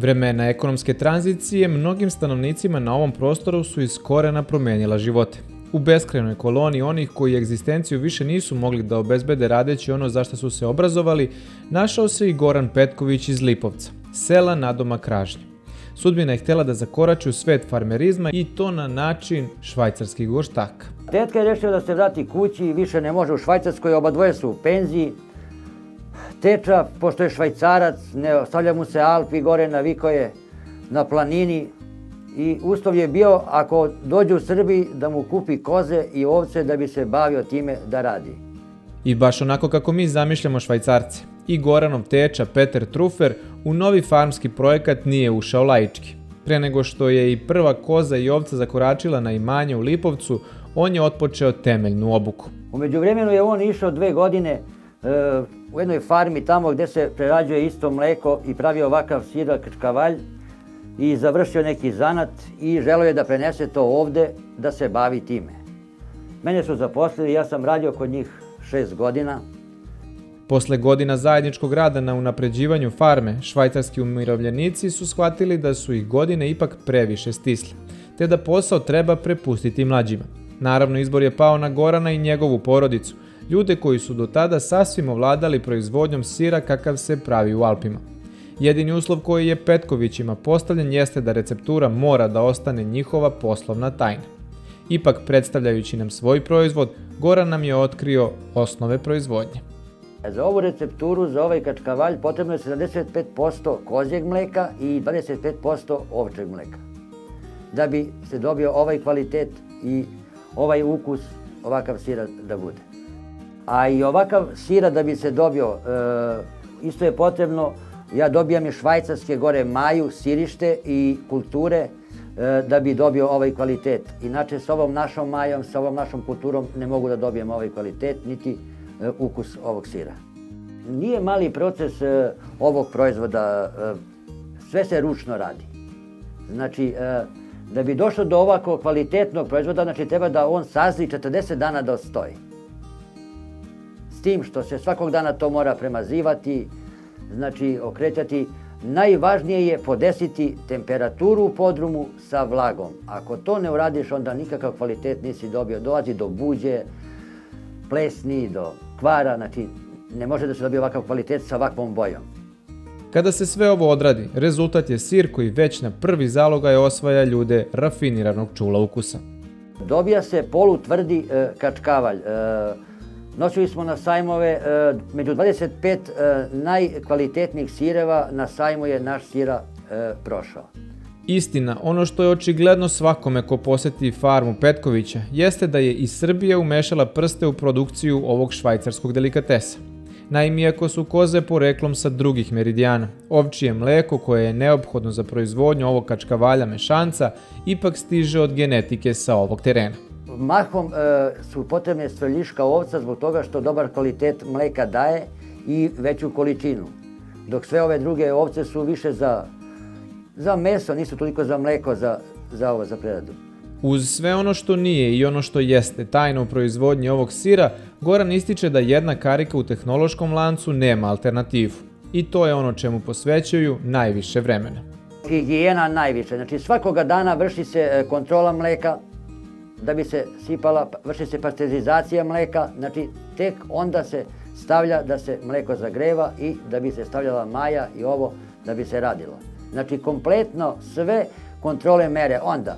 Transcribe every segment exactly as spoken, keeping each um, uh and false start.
Vremena ekonomske tranzicije mnogim stanovnicima na ovom prostoru su iz korena promenila živote. U beskrajnoj koloniji onih koji egzistenciju više nisu mogli da obezbede radeći ono za što su se obrazovali, našao se i Goran Petković iz Lipovca, sela nadomak Kražnje. Sudbina je htjela da zakorači u svet farmerizma i to na način švajcarskih gorštaka. Tetka je rešila da se vrati kući i više ne može u Švajcarskoj, oba dvoje su u penziji. Teča, pošto je Švajcarac, ne ostavlja mu se Alpi, gore navikao je na planini i uslov je bio, ako dođe u Srbiji, da mu kupi koze i ovce da bi se bavio time da radi. I baš onako kako mi zamišljamo Švajcarce, i Goranov teča Peter Trufer u novi farmski projekat nije ušao laički. Pre nego što je i prva koza i ovca zakoračila na imanje u Lipovcu, on je otpočeo temeljnu obuku. U međuvremenu je on išao dve godine u jednoj farmi tamo gdje se prerađuje isto mleko i pravi ovakav sir krčkavalj i završio neki zanat i želeo je da prenese to ovde, da se bavi time. Mene su zaposlili, ja sam radio kod njih šest godina. Posle godina zajedničkog rada na unapređivanju farme, švajcarski umirovljenici su shvatili da su ih godine ipak previše stisle, te da posao treba prepustiti mlađima. Naravno, izbor je pao na Gorana i njegovu porodicu, ljude koji su do tada sasvim ovladali proizvodnjom sira kakav se pravi u Alpima. Jedini uslov koji je Petkovićima postavljen jeste da receptura mora da ostane njihova poslovna tajna. Ipak, predstavljajući nam svoj proizvod, Goran nam je otkrio osnove proizvodnje. Za ovu recepturu, za ovaj krčkavalj, potrebno je sedamdeset pet posto kozjeg mleka i dvadeset pet posto ovčeg mleka. Da bi se dobio ovaj kvalitet i ovaj ukus, ovakav sira da bude. A i ovakav sira da bi se dobio, isto je potrebno, ja dobijam i švajcarske gore maju, sirište i kulture da bi dobio ovaj kvalitet. Inače, s ovom našom majom, s ovom našom kulturom ne mogu da dobijem ovaj kvalitet, niti ukus ovog sira. Nije mali proces ovog proizvoda, sve se ručno radi. Znači, da bi došlo do ovako kvalitetnog proizvoda, znači treba da on sazri četrdeset dana da stoji. S tim što se svakog dana to mora premazivati, znači okretati. Najvažnije je podesiti temperaturu u podrumu sa vlagom. Ako to ne uradiš, onda nikakav kvalitet nisi dobio. Dolazi do buđe, plesni, do kvara, znači ne može da se dobije ovakav kvalitet sa ovakvom bojom. Kada se sve ovo odradi, rezultat je sir koji već na prvi zalogaj osvaja ljude rafiniranog čula ukusa. Dobija se polutvrdi krčkavalj. Nosili smo na sajmove, među dvadeset pet najkvalitetnijih sireva na sajmu je naš sira prošao. Istina, ono što je očigledno svakome ko poseti farmu Petkovića, jeste da je i Srbija umešala prste u produkciju ovog švajcarskog delikatesa. Naime, iako su koze poreklom sa drugih meridijana, ovčije mleko koje je neophodno za proizvodnju ovog krčkavalja mešanca ipak stiže od genetike sa ovog terena. Mahom su potrebne streljiška ovca zbog toga što dobar kvalitet mleka daje i veću količinu. Dok sve ove druge ovce su više za, za meso, nisu toliko za mleko, za, za ovo, za preradu. Uz sve ono što nije i ono što jeste tajna u proizvodnji ovog sira, Goran ističe da jedna karika u tehnološkom lancu nema alternativu. I to je ono čemu posvećuju najviše vremena. Higijena najviše. Znači svakoga dana vrši se kontrola mleka, da bi se sipala, vrši se pasteurizacija mleka, znači tek onda se stavlja da se mleko zagreva i da bi se stavljala maja i ovo da bi se radilo. Znači kompletno sve kontrole mere. Onda,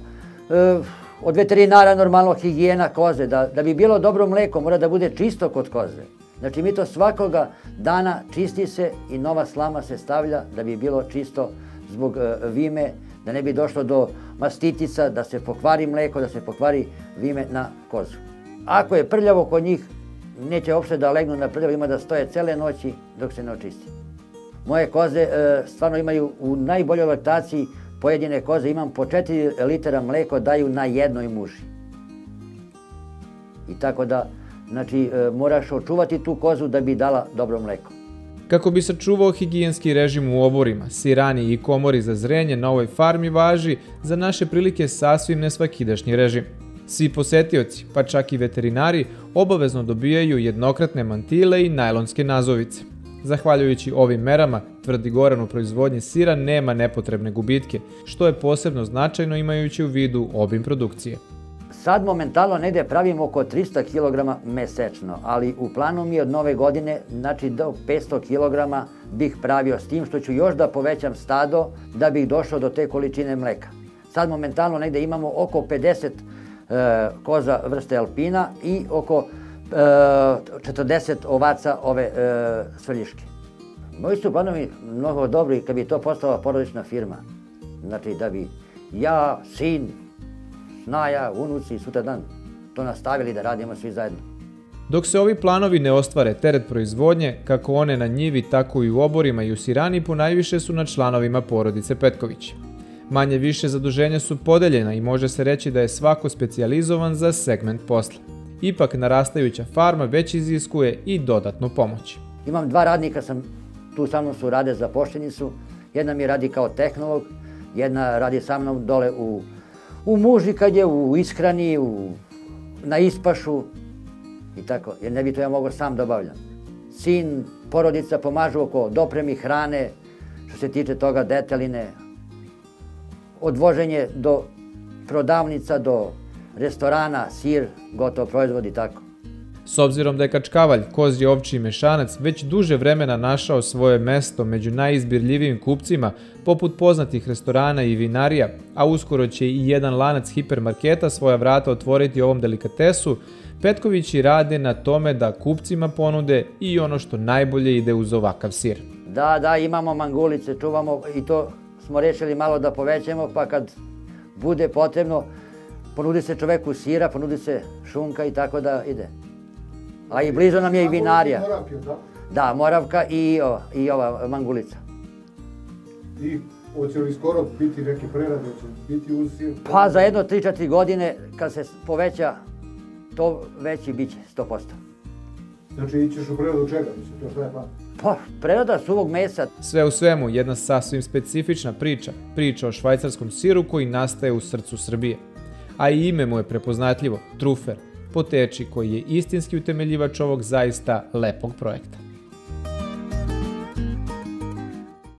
od veterinara normalno higijena koze, da, da bi bilo dobro mleko mora da bude čisto kod koze. Znači mi to svakoga dana čisti se i nova slama se stavlja da bi bilo čisto zbog vime, da ne bi došlo do mastitica, da se pokvari mleko, da se pokvari vime na kozu. Ako je prljavo kod njih, neće uopšte da legnu na prljavo, ima da stoje cele noći dok se ne očisti. Moje koze stvarno imaju u najboljoj laktaciji, pojedine koze imam po četiri litara mleko daju na jednoj muži. I tako da, znači, moraš očuvati tu kozu da bi dala dobro mleko. Kako bi sačuvao higijenski režim u oborima, sirani i komori za zrenje na ovoj farmi važi za naše prilike sasvim nesvakidašnji režim. Svi posetioci, pa čak i veterinari, obavezno dobijaju jednokratne mantile i najlonske nazovice. Zahvaljujući ovim merama, Tvrdi Goran, u proizvodnji sira nema nepotrebne gubitke, što je posebno značajno imajući u vidu obim produkcije. Sad momentalno negde pravimo oko trista kilograma mesečno, ali u planu mi od nove godine, znači do petsto kilograma bih pravio, s tim što ću još da povećam stado da bih došao do te količine mleka. Sad momentalno negde imamo oko pedeset e, koza vrste alpina i oko e, četrdeset ovaca ove e, svrljiške. Moji su planovi mnogo dobri kad bi to postala porodična firma. Znači da bi ja, sin, snaja, unuci sutradan to nastavili da radimo svi zajedno. Dok se ovi planovi ne ostvare, teret proizvodnje, kako one na njivi, tako i u oborima i u sirani, ponajviše su na članovima porodice Petković. Manje više zaduženja su podeljena i može se reći da je svako specijalizovan za segment posla. Ipak narastajuća farma već iziskuje i dodatnu pomoć. Imam dva radnika, sam, tu sa mnom su rade, zapošljeni su. Jedna mi radi kao tehnolog, jedna radi sa mnom dole u, u mužikanje, u ishrani, u, na ispašu i tako, jer ne bi to ja mogao sam da obavljam. Sin, porodica pomažu oko dopremi hrane, što se tiče toga deteline, odvoženje do prodavnica, do restorana, sir, gotov proizvod i tako. S obzirom da je kačkavalj, kozji, ovčji mešanac već duže vremena našao svoje mesto među najizbirljivijim kupcima, poput poznatih restorana i vinarija, a uskoro će i jedan lanac hipermarketa svoja vrata otvoriti ovom delikatesu, Petkovići rade na tome da kupcima ponude i ono što najbolje ide uz ovakav sir. Da, da, imamo mangulice, čuvamo i to smo rešili malo da povećamo, pa kad bude potrebno, ponudi se čoveku sira, ponudi se šunka i tako da ide. A i blizu nam je i vinarija. Da, moravka i, o, i ova mangulica. I hoće li skoro biti neke prerade, će biti uz sir? Pa za jedno tri četiri godine, kad se poveća, to veći bit će, sto posto. Znači ićeš u preradu čega? To šta je plan? Pa, prerada suvog mesa. Sve u svemu, jedna sasvim specifična priča, priča o švajcarskom siru koji nastaje u srcu Srbije. A i ime mu je prepoznatljivo, Trufer, po teči koji je istinski utemeljivač ovog zaista lepog projekta.